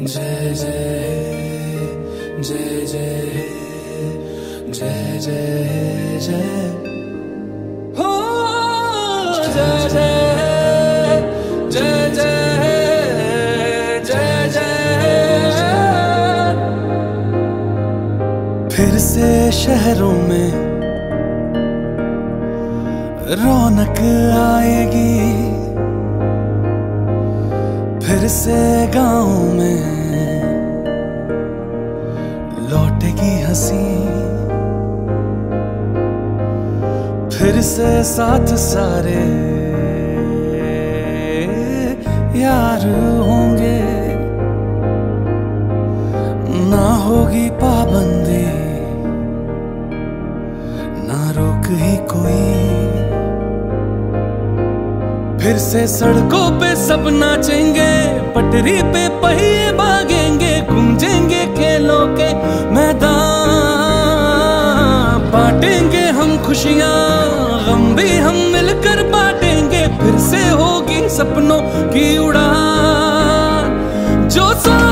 जय जय जय जय जय जय जय हो जय जय जय जय जय जय। फिर से शहरों में रौनक आएगी, फिर से गाँव में लौटेगी हंसी, फिर से साथ सारे यार होंगे, ना होगी पाबंदी ना रोक ही कोई, फिर से सड़कों पे सब नाचेंगे, पटरी पे पहिए भागेंगे, गूंजेंगे खेलों के मैदान, बांटेंगे हम खुशियां गम भी हम मिलकर बांटेंगे, फिर से होगी सपनों की उड़ान जो